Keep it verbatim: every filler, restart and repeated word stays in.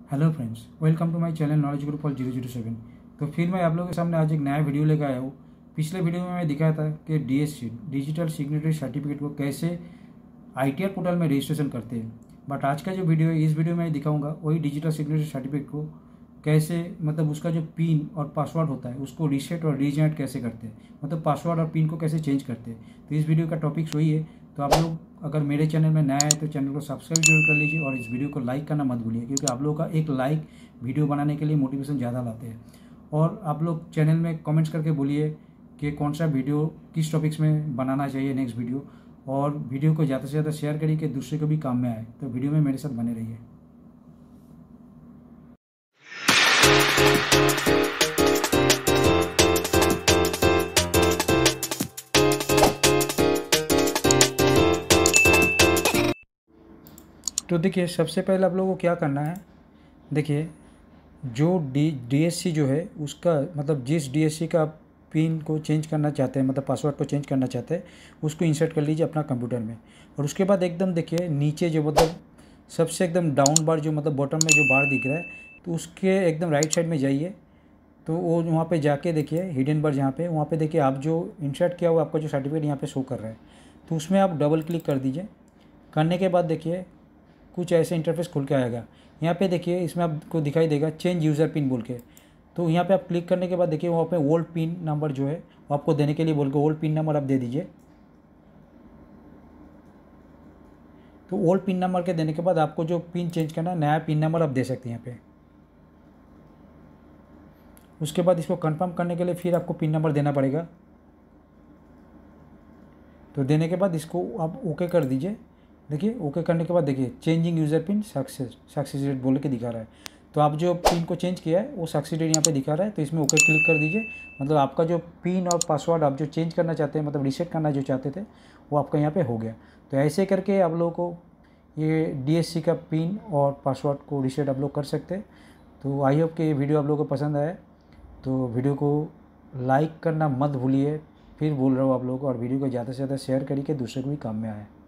Hello friends, welcome to my channel knowledge group for zero zero seven. तो फिर मैं आप लोगों के सामने आज एक नया वीडियो लेकर आया हूँ। पिछले वीडियो में मैं दिखाया था कि डीएससी डिजिटल सिग्नेचर सर्टिफिकेट को कैसे आईटीआर पोर्टल में रजिस्ट्रेशन करते हैं। बट आज का जो वीडियो है, इस वीडियो में दिखाऊंगा वही डिजिटल सिग्नेचर सर्टिफिकेट को कैसे, मतलब उसका जो पिन और पासवर्ड होता है उसको रीसेट और रीजेनरेट कैसे करते हैं, मतलब पासवर्ड और पिन को कैसे चेंज करते हैं। तो इस वीडियो का टॉपिक वही है। तो आप लोग अगर मेरे चैनल में नया है तो चैनल को सब्सक्राइब जरूर कर लीजिए और इस वीडियो को लाइक करना मत भूलिए, क्योंकि आप लोगों का एक लाइक वीडियो बनाने के लिए मोटिवेशन ज़्यादा लाते हैं। और आप लोग चैनल में कमेंट्स करके बोलिए कि कौन सा वीडियो किस टॉपिक्स में बनाना चाहिए नेक्स्ट वीडियो, और वीडियो को ज़्यादा से ज़्यादा शेयर करिए कि दूसरे को भी काम में आए। तो वीडियो में मेरे साथ बने रहिए। तो देखिए, सबसे पहले आप लोगों को क्या करना है। देखिए, जो डी डीएससी जो है उसका, मतलब जिस डीएससी का आप पिन को चेंज करना चाहते हैं, मतलब पासवर्ड को चेंज करना चाहते हैं, उसको इंसर्ट कर लीजिए अपना कंप्यूटर में। और उसके बाद एकदम देखिए नीचे जो, मतलब सबसे एकदम डाउन बार जो, मतलब बॉटम में जो बार दिख रहा है, तो उसके एकदम राइट साइड में जाइए। तो वो वहाँ पे जाके देखिए हिडन बार जहाँ पे, वहाँ पे देखिए आप जो इंसर्ट किया हुआ आपका जो सर्टिफिकेट यहाँ पे शो कर रहा है, तो उसमें आप डबल क्लिक कर दीजिए। करने के बाद देखिए कुछ ऐसे इंटरफेस खुल के आएगा। यहाँ पे देखिए इसमें आपको दिखाई देगा चेंज यूज़र पिन बोल के। तो यहाँ पे आप क्लिक करने के बाद देखिए वहाँ पे ओल्ड पिन नंबर जो है वो आपको देने के लिए बोल के ओल्ड पिन नंबर आप दे दीजिए। तो ओल्ड पिन नंबर के देने के बाद आपको जो पिन चेंज करना है, नया पिन नंबर आप दे सकते हैं यहाँ पे। उसके बाद इसको कंफर्म करने के लिए फिर आपको पिन नंबर देना पड़ेगा। तो देने के बाद इसको आप ओके कर दीजिए। देखिए ओके करने के बाद देखिए changing user PIN success succeeded बोल के दिखा रहा है। तो आप जो पिन को चेंज किया है वो सक्सेसड यहाँ पे दिखा रहा है, तो इसमें ओके क्लिक कर दीजिए। मतलब आपका जो पिन और पासवर्ड आप जो चेंज करना चाहते हैं, मतलब रीसेट करना जो चाहते थे, वो आपका यहाँ पे हो गया। तो ऐसे करके आप लोगों को ये डीएससी का पिन और पासवर्ड को रीसेट आप लोग कर सकते हैं। तो आई होप कि ये वीडियो आप लोगों को पसंद आए। तो वीडियो को लाइक करना मत भूलिए, फिर बोल रहा हूँ आप लोगों को, और वीडियो को ज़्यादा से ज़्यादा शेयर करिए कि दूसरे को भी काम में आए।